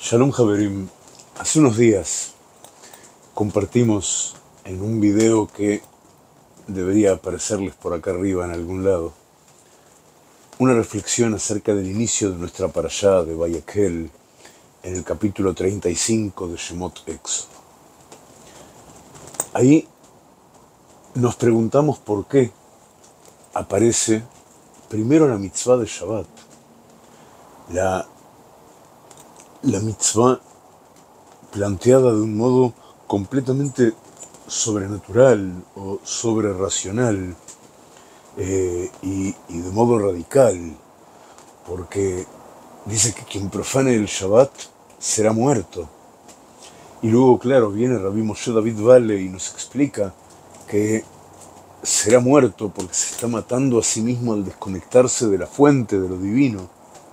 Shalom Haverim, hace unos días compartimos en un video que debería aparecerles por acá arriba en algún lado una reflexión acerca del inicio de nuestra parashá de Vayakhel en el capítulo 35 de Shemot Éxodo. Ahí nos preguntamos por qué aparece primero la mitzvah de Shabbat, la mitzvah planteada de un modo completamente sobrenatural o sobrerracional y de modo radical, porque dice que quien profane el Shabbat será muerto. Y luego, claro, viene Rabbi Moshe David Valle y nos explica que será muerto porque se está matando a sí mismo al desconectarse de la fuente, de lo divino.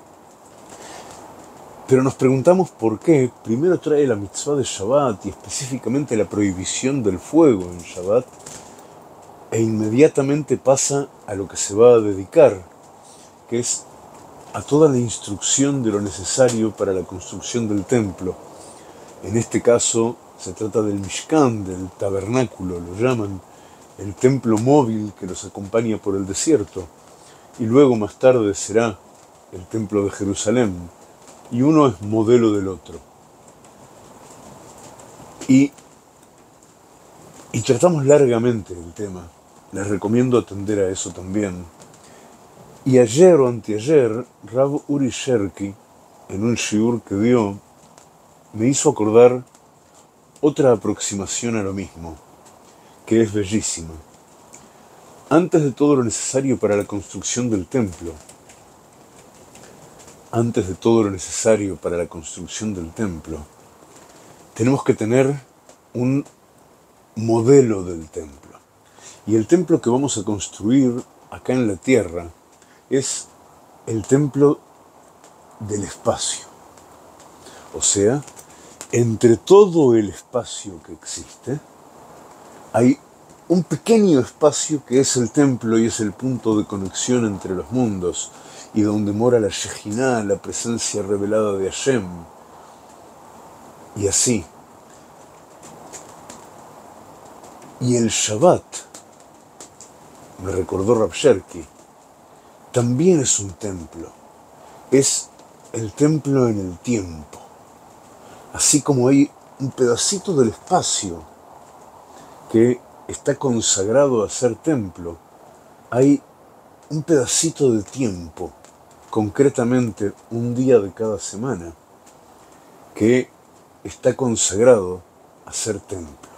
Pero nos preguntamos por qué primero trae la mitzvah de Shabbat y específicamente la prohibición del fuego en Shabbat e inmediatamente pasa a lo que se va a dedicar, que es a toda la instrucción de lo necesario para la construcción del templo. En este caso se trata del Mishkan, del tabernáculo, lo llaman, el templo móvil que los acompaña por el desierto, y luego más tarde será el templo de Jerusalén. Y uno es modelo del otro. Y tratamos largamente el tema. Les recomiendo atender a eso también. Y ayer o anteayer, Rav Uri Sherki, en un shiur que dio, me hizo acordar otra aproximación a lo mismo, que es bellísima. Antes de todo lo necesario para la construcción del templo, tenemos que tener un modelo del templo. Y el templo que vamos a construir acá en la tierra es el templo del espacio. O sea, entre todo el espacio que existe, hay un pequeño espacio que es el templo y es el punto de conexión entre los mundos, y donde mora la Shejinah, la presencia revelada de Hashem. Y así. Y el Shabbat, me recordó Rav Sherki, también es un templo. Es el templo en el tiempo. Así como hay un pedacito del espacio que está consagrado a ser templo, hay un pedacito de tiempo, concretamente un día de cada semana, que está consagrado a ser templo.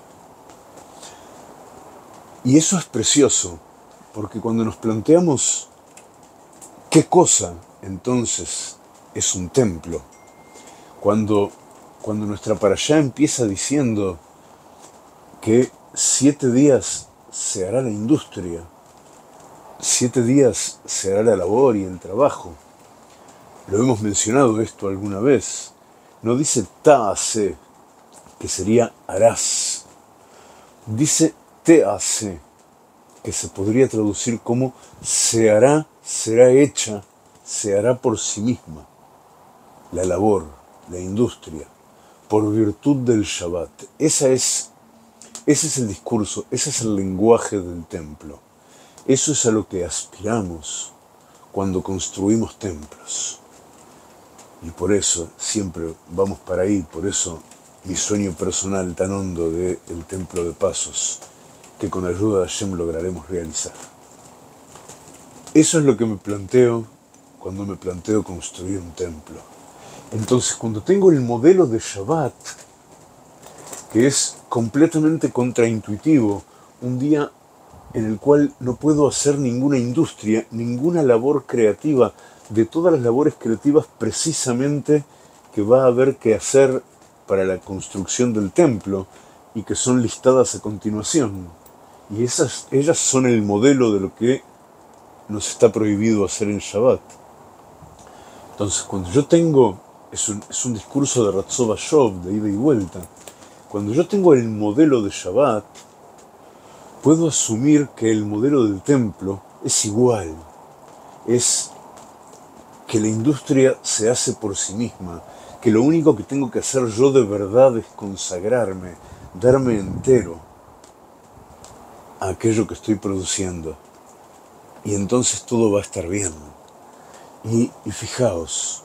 Y eso es precioso, porque cuando nos planteamos qué cosa entonces es un templo, cuando nuestra parashá empieza diciendo que 7 días se hará la industria, 7 días se hará la labor y el trabajo. Lo hemos mencionado esto alguna vez. No dice ta'ase, que sería harás. Dice te'ase, que se podría traducir como se hará, será hecha, se hará por sí misma. La labor, la industria, por virtud del Shabbat. Ese es el discurso, ese es el lenguaje del templo. Eso es a lo que aspiramos cuando construimos templos. Y por eso siempre vamos para ahí, por eso mi sueño personal tan hondo del templo de Pasos, que con ayuda de Hashem lograremos realizar. Eso es lo que me planteo cuando me planteo construir un templo. Entonces, cuando tengo el modelo de Shabbat, que es completamente contraintuitivo, un día en el cual no puedo hacer ninguna industria, ninguna labor creativa, de todas las labores creativas precisamente que va a haber que hacer para la construcción del templo y que son listadas a continuación. Y ellas son el modelo de lo que nos está prohibido hacer en Shabbat. Entonces, cuando yo tengo, es un discurso de Ratzov Ashov, de ida y vuelta, cuando yo tengo el modelo de Shabbat, puedo asumir que el modelo del templo es igual, es que la industria se hace por sí misma, que lo único que tengo que hacer yo de verdad es consagrarme, darme entero a aquello que estoy produciendo. Y entonces todo va a estar bien. Y fijaos,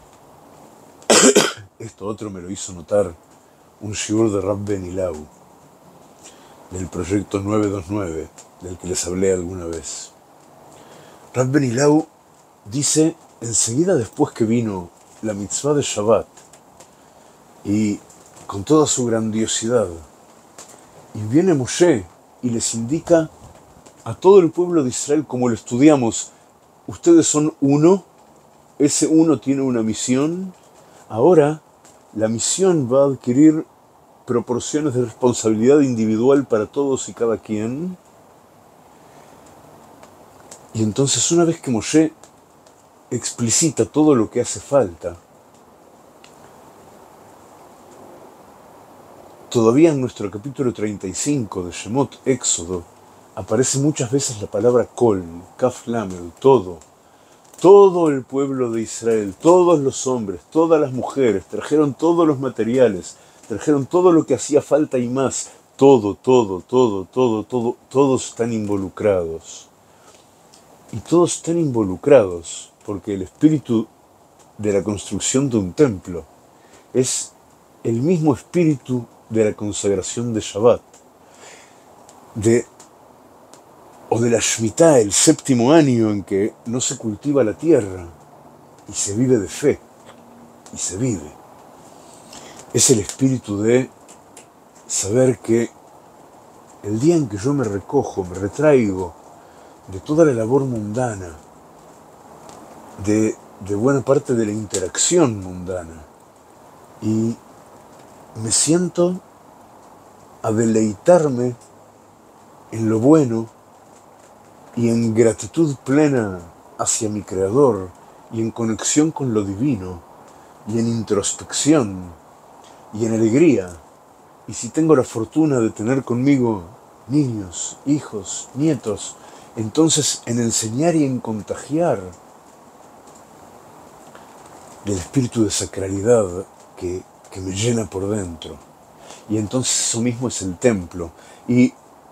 esto otro me lo hizo notar un shiur de Rab Benilau, del proyecto 929, del que les hablé alguna vez. Rab Benilau dice, enseguida después que vino la mitzvah de Shabbat, y con toda su grandiosidad, y viene Moshe y les indica a todo el pueblo de Israel, como lo estudiamos, ustedes son uno, ese uno tiene una misión, ahora la misión va a adquirir proporciones de responsabilidad individual para todos y cada quien. Y entonces una vez que Moshe explicita todo lo que hace falta, todavía en nuestro capítulo 35 de Shemot, Éxodo, aparece muchas veces la palabra Kol, Kaf Lamed, todo. Todo el pueblo de Israel, todos los hombres, todas las mujeres, trajeron todos los materiales, trajeron todo lo que hacía falta y más. Todos están involucrados. Y todos están involucrados porque el espíritu de la construcción de un templo es el mismo espíritu de la consagración de Shabbat, o de la Shemitah, el séptimo año en que no se cultiva la tierra y se vive de fe, y se vive. Es el espíritu de saber que el día en que yo me recojo, me retraigo de toda la labor mundana, de buena parte de la interacción mundana, y me siento a deleitarme en lo bueno y en gratitud plena hacia mi Creador, y en conexión con lo divino, y en introspección, y en alegría. Y si tengo la fortuna de tener conmigo niños, hijos, nietos, entonces en enseñar y en contagiar del espíritu de sacralidad que me llena por dentro. Y entonces eso mismo es el templo. Y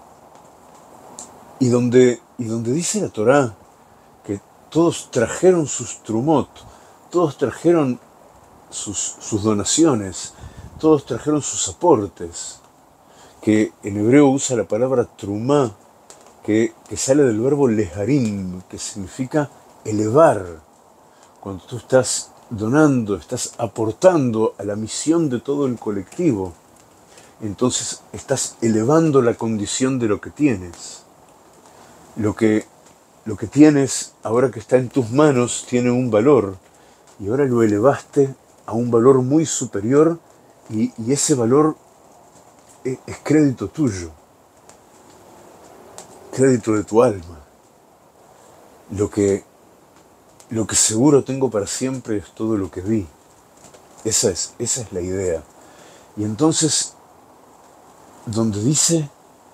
donde dice la Torá que todos trajeron sus trumot, todos trajeron sus donaciones, todos trajeron sus aportes, que en hebreo usa la palabra trumá, que sale del verbo leharim, que significa elevar. Cuando tú estás donando, estás aportando a la misión de todo el colectivo, entonces estás elevando la condición de lo que tienes. Lo que tienes, ahora que está en tus manos, tiene un valor, y ahora lo elevaste a un valor muy superior, y ese valor es crédito tuyo, crédito de tu alma. Lo que seguro tengo para siempre es todo lo que di. Esa es la idea. Y entonces, donde dice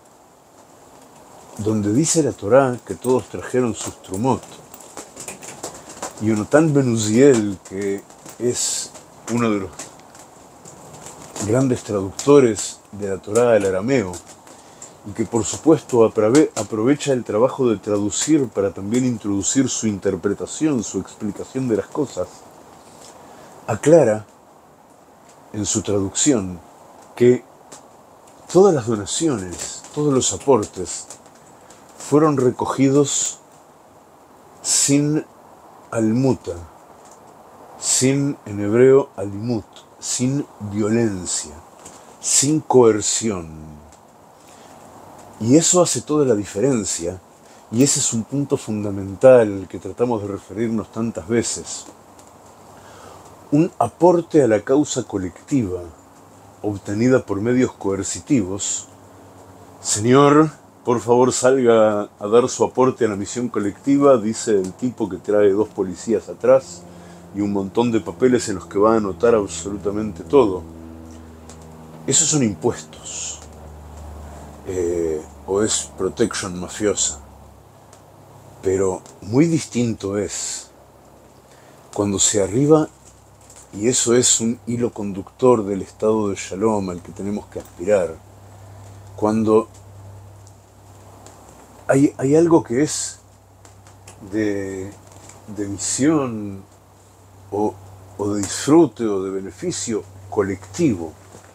la Torá que todos trajeron sus trumot, y Yonatan ben Uziel, que es uno de los grandes traductores de la Torá al arameo, y que por supuesto aprovecha el trabajo de traducir para también introducir su interpretación, su explicación de las cosas, aclara en su traducción que todas las donaciones, todos los aportes, fueron recogidos sin almuta, sin, en hebreo, alimut, sin violencia, sin coerción. Y eso hace toda la diferencia, y ese es un punto fundamental que tratamos de referirnos tantas veces. Un aporte a la causa colectiva, obtenida por medios coercitivos. Señor, por favor salga a dar su aporte a la misión colectiva, dice el tipo que trae 2 policías atrás y un montón de papeles en los que va a anotar absolutamente todo. Esos son impuestos. O es protection mafiosa. Pero muy distinto es cuando se arriba Y eso es un hilo conductor del estado de Shalom al que tenemos que aspirar. Cuando hay algo que es de misión o de disfrute o de beneficio colectivo.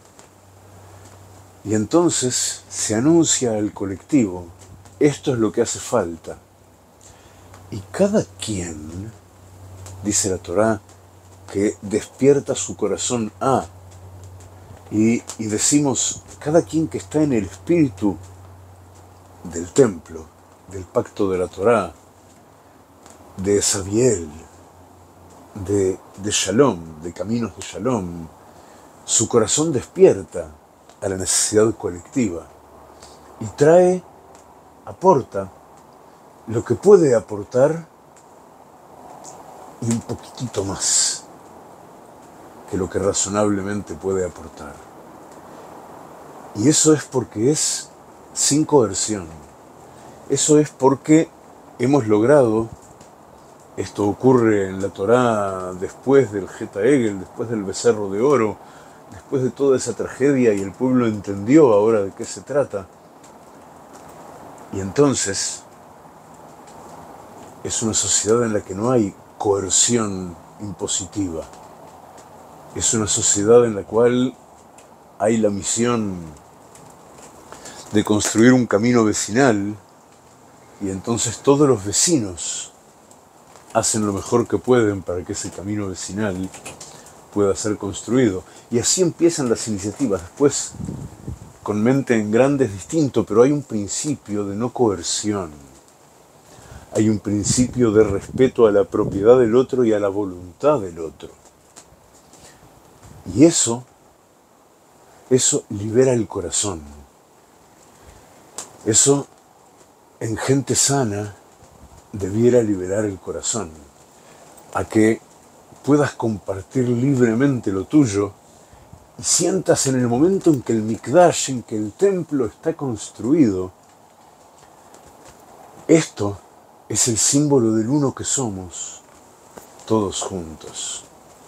Y entonces se anuncia al colectivo, esto es lo que hace falta. Y cada quien, dice la Torá, que despierta su corazón a, y decimos, cada quien que está en el espíritu del templo, del pacto de la Torá, de Sabiel, de Shalom, de caminos de Shalom, su corazón despierta a la necesidad colectiva y trae, aporta lo que puede aportar y un poquitito más que lo que razonablemente puede aportar. Y eso es porque es sin coerción. Eso es porque hemos logrado, esto ocurre en la Torá después del Geta Egel, después del becerro de oro, después de toda esa tragedia, y el pueblo entendió ahora de qué se trata. Y entonces es una sociedad en la que no hay coerción impositiva. Es una sociedad en la cual hay la misión de construir un camino vecinal, y entonces todos los vecinos hacen lo mejor que pueden para que ese camino vecinal pueda ser construido. Y así empiezan las iniciativas. Después, con mente en grande es distinto, pero hay un principio de no coerción. Hay un principio de respeto a la propiedad del otro y a la voluntad del otro. Y eso libera el corazón. Eso, en gente sana, debiera liberar el corazón. A que puedas compartir libremente lo tuyo y sientas en el momento en que el Mikdash, en que el templo está construido, esto es el símbolo del uno que somos, todos juntos.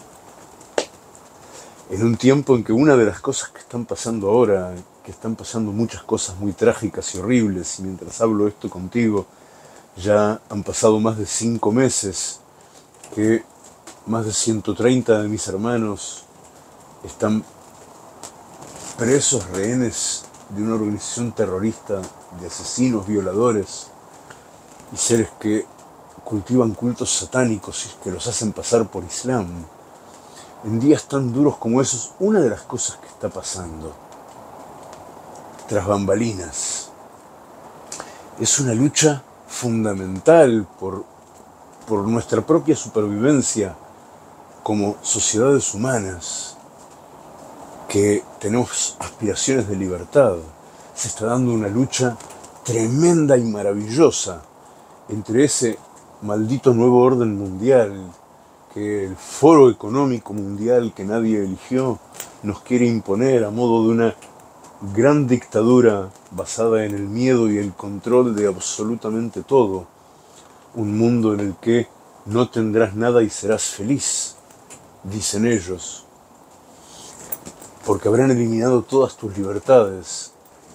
En un tiempo en que una de las cosas que están pasando ahora, que están pasando muchas cosas muy trágicas y horribles, y mientras hablo esto contigo, ya han pasado más de 5 meses que más de 130 de mis hermanos están presos, rehenes de una organización terrorista de asesinos, violadores y seres que cultivan cultos satánicos y que los hacen pasar por Islam. En días tan duros como esos, una de las cosas que está pasando tras bambalinas es una lucha fundamental por nuestra propia supervivencia como sociedades humanas, que tenemos aspiraciones de libertad. Se está dando una lucha tremenda y maravillosa entre ese maldito nuevo orden mundial que el Foro Económico Mundial que nadie eligió nos quiere imponer a modo de una gran dictadura basada en el miedo y el control de absolutamente todo. Un mundo en el que no tendrás nada y serás feliz, dicen ellos, porque habrán eliminado todas tus libertades.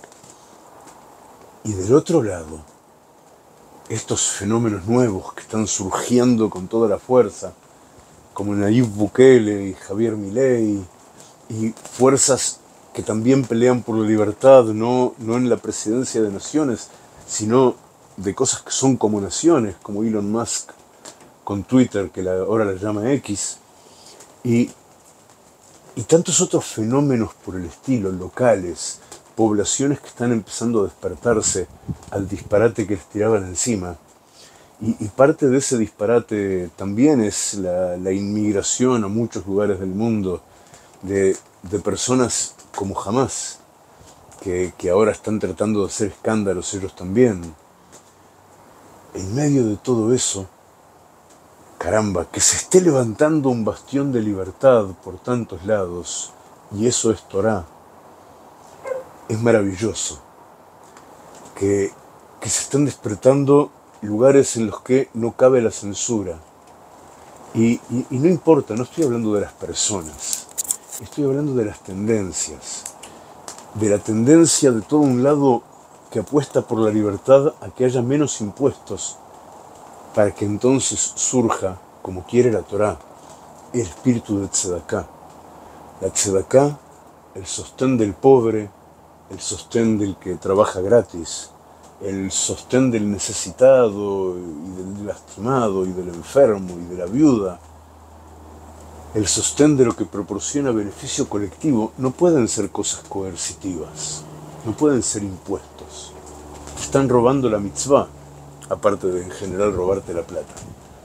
Y del otro lado, estos fenómenos nuevos que están surgiendo con toda la fuerza, como Nayib Bukele y Javier Milei, y fuerzas que también pelean por la libertad, no en la presidencia de naciones, sino de cosas que son como naciones, como Elon Musk con Twitter, que ahora la llama X, y tantos otros fenómenos por el estilo, locales, poblaciones que están empezando a despertarse al disparate que les tiraban encima. Y parte de ese disparate también es la inmigración a muchos lugares del mundo de personas como Hamas, que ahora están tratando de hacer escándalos ellos también. En medio de todo eso, caramba, que se esté levantando un bastión de libertad por tantos lados, y eso es Torá. Es maravilloso que se están despertando lugares en los que no cabe la censura, Y no importa, no estoy hablando de las personas, estoy hablando de las tendencias, de la tendencia de todo un lado que apuesta por la libertad a que haya menos impuestos, para que entonces surja, como quiere la Torá, el espíritu de Tzedaká. La Tzedaká, el sostén del pobre, el sostén del que trabaja gratis, el sostén del necesitado y del lastimado y del enfermo y de la viuda, el sostén de lo que proporciona beneficio colectivo, no pueden ser cosas coercitivas, no pueden ser impuestos. Están robando la mitzvah, aparte de en general robarte la plata.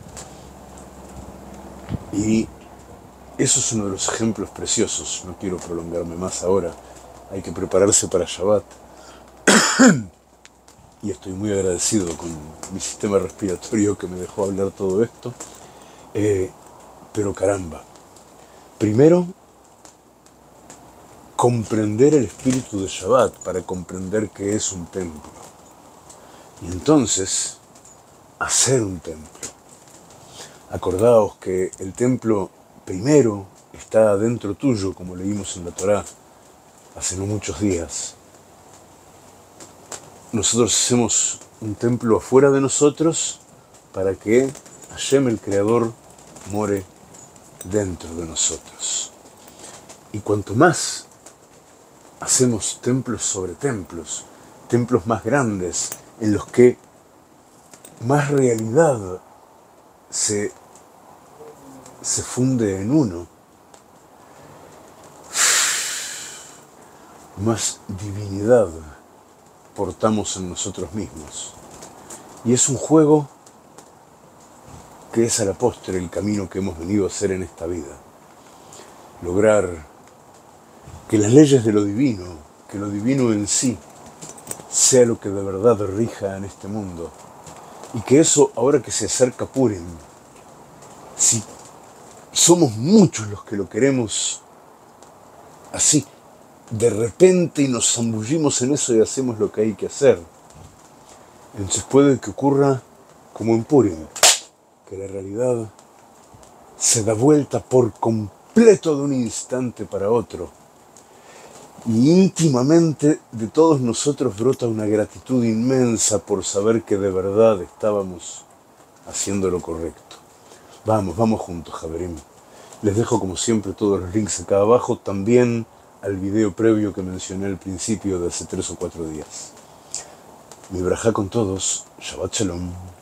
Y eso es uno de los ejemplos preciosos. No quiero prolongarme más ahora, hay que prepararse para Shabbat. Y estoy muy agradecido con mi sistema respiratorio que me dejó hablar todo esto. Pero caramba, primero, comprender el espíritu de Shabbat para comprender que es un templo. Y entonces, hacer un templo. Acordaos que el templo primero está dentro tuyo, como leímos en la Torá hace no muchos días. Nosotros hacemos un templo afuera de nosotros para que Hashem, el Creador, more dentro de nosotros. Y cuanto más hacemos templos sobre templos, templos más grandes, en los que más realidad se funde en uno, más divinidad portamos en nosotros mismos. Y es un juego que es a la postre el camino que hemos venido a hacer en esta vida. Lograr que las leyes de lo divino, que lo divino en sí, sea lo que de verdad rija en este mundo. Y que eso, ahora que se acerca Purim, si somos muchos los que lo queremos así, de repente, y nos zambullimos en eso y hacemos lo que hay que hacer, entonces puede que ocurra como en Purim, que la realidad se da vuelta por completo de un instante para otro, y íntimamente de todos nosotros brota una gratitud inmensa por saber que de verdad estábamos haciendo lo correcto. Vamos juntos, Javerim. Les dejo como siempre todos los links acá abajo, también al video previo que mencioné al principio de hace 3 o 4 días. Mi brajá con todos, Shabbat Shalom.